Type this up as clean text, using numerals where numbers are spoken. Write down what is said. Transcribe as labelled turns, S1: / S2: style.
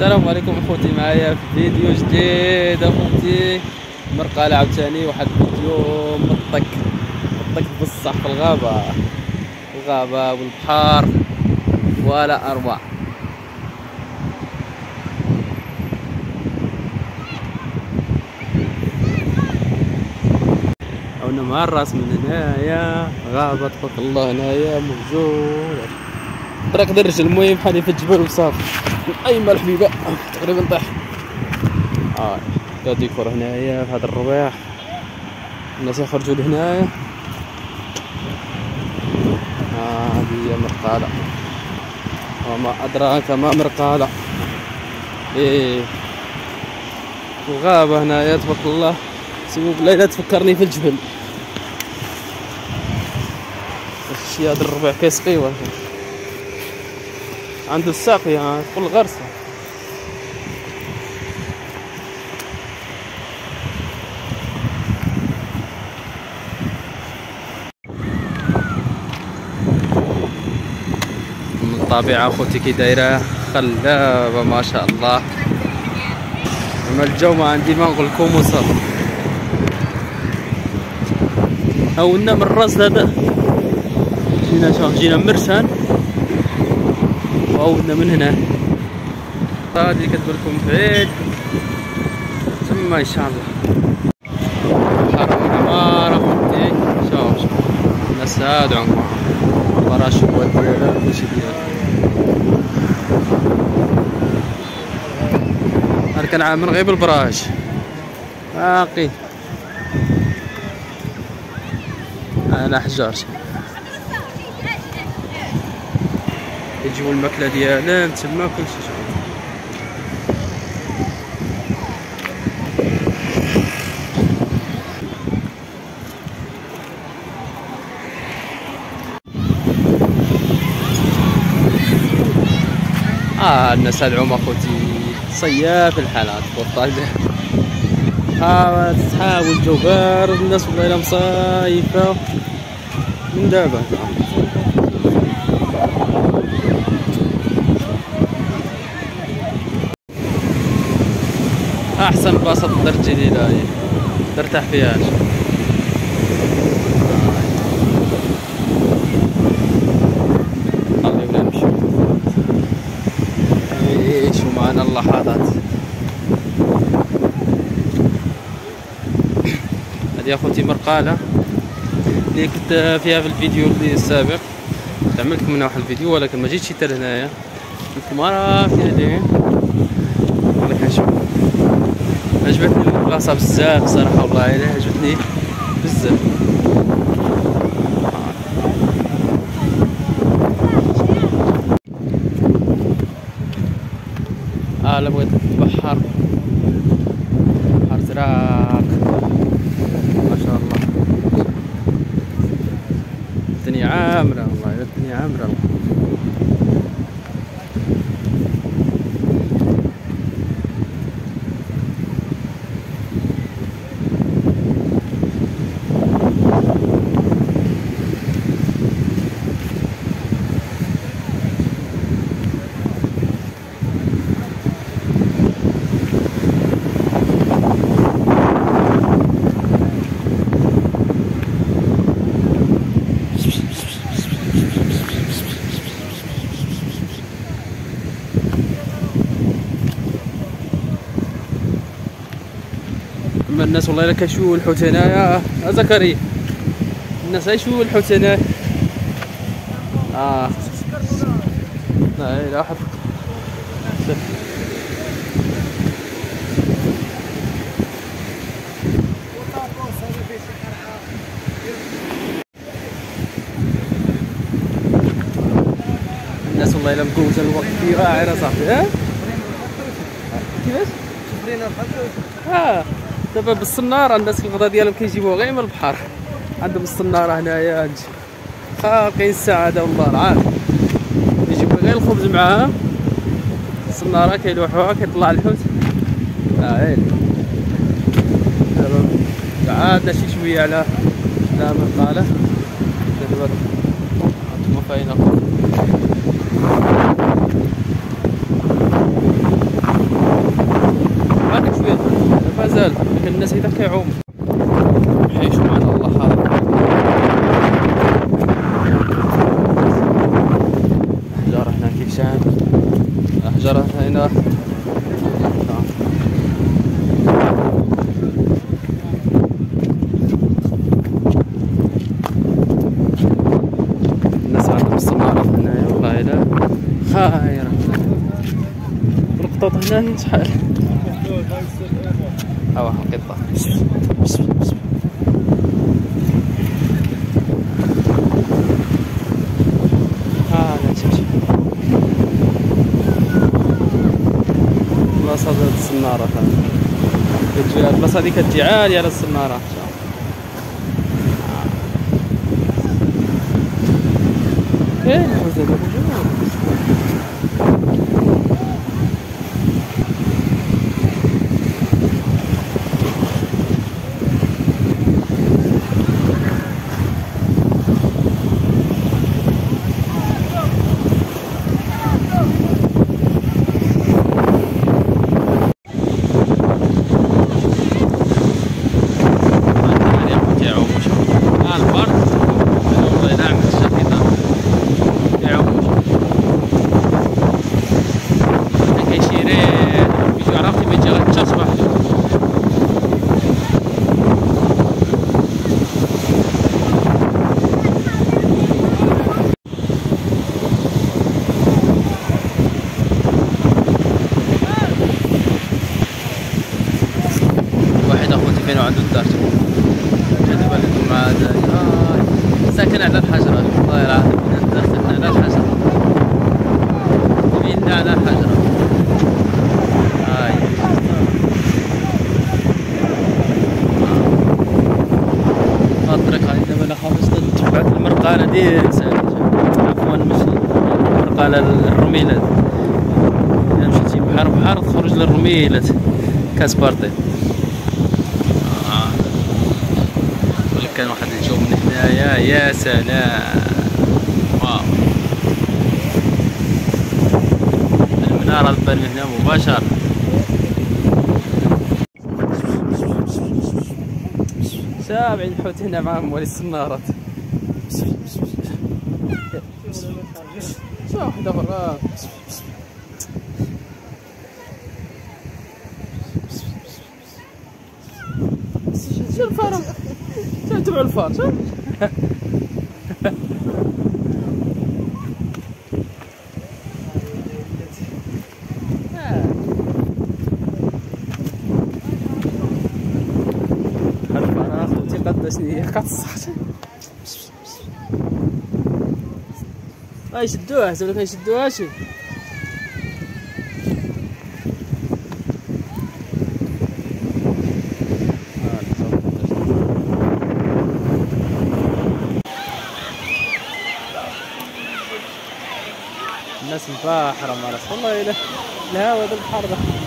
S1: السلام عليكم اخوتي، معايا في فيديو جديد اخوتي. مرقالة عاوتاني واحد الفيديو مطق بصح في الغابة والبحر ولا اروع. عاونا مع الراس من هنايا غابة تبارك الله، هنايا موجود طريق درج، المهم بحالي في الجبل وصافي. ايما الحبيبه تقريبا طاح. دا ديكور هنايا في هذا الربيع، الناس يخرجوا لهنايا. هذه هي مرقالة، وما ادراك ما مرقالة. الغابة هنايا تبارك الله، سيبوك لا تفكرني في الجبل. الشيء هذا الربيع كيسقي عنده الساقية تقول غرسة. من الطبيعة اخوتي كي دايرة خلابة ما شاء الله. اما الجو ما عندي ما نقول لكم وصل. هاولنا من الراس هذا جينا مرسان، وعودنا من هنا. هذه كتبان لكم بعيد تما ان شاء الله. البحر والعمارة اخوتي، شوف الناس هادو عنكم الباراشوت ديالها كلشي ديالها. انا كنعامل غير بالبراج باقي. انا حجار يجيبوا الماكله ديالهم تما كلشي. الناس هادعوم اخوتي صياف الحالات والطاجة. تحاول الجو بارد، الناس والله الا مصايفة من دابا. احسن بلاصة تقدر تجي لها ترتاح فيها. خلينا نمشي نعيشوا معنا اللحظات. هذه اخوتي مرقالة اللي كنت فيها في الفيديو اللي السابق. عملت منها واحد الفيديو ولكن ما جيتش حتى لهنايا. قلت ما راه فين هادي ولا كنشوف. عجبتني البلاصة بزاف صراحة، والله الا عجبتني بزاف. لا بغيت البحر، بحر زراق ما شاء الله. الدنيا عامرة والله، الدنيا عامرة. اما الناس والله الا كيشوفوا الحوت هنايا زكريا. الناس غيشوفوا الحوت هنايا. لا واحد الناس والله الا مقوته الوقت في غاعر صاحبي. كيفاش دابا بالصناره الناس الغدا ديالهم كيجيبوها غير من البحر. عندهم الصناره هنايا خالقين السعاده والله العظيم. يجيبوا غير الخبز معاهم، الصناره كيلوحوها كيطلع الحوت. دابا عادنا شي شويه على مرقالة. دابا انتما فاينه ولكن الناس هيدا كيعوم يعيشوا معنا الله خالق. أحجار هنا كيشان، أحجار هنا الناس عندهم السمارات هنايا والله إلا خايرة. القطط هنا شحال ها واحد قطة لا تمشي البلاصة ديال السنارة. البلاصة هادي كتجي عالية على السنارة. ايه الحوت هذا فين عنده الدار دابا لكم مع ساكن على الحجرة والله العظيم. ساكن على الحجرة فين على الحجرة هاي الطريق هاي. دابا انا خافش تبعت المرقالة ديال عفوا ماشي المرقالة الرميلات. الا مشيتي بحر بحر تخرج للرميلات كاسبارتي. كان واحد الجو من هنايا يا سلام. واو المنارة تبان من هنا مباشرة. سامعين الحوت هنا مع موالي السنارات. شو وحدة برا شو الفرق؟ تبع الفار شوف الفار اخوتي قداشني هي كتصحت. غيشدوه زعما كيشدوها شي الناس مباحرة مع راس والله. إلا الهوا ذا البحر ذا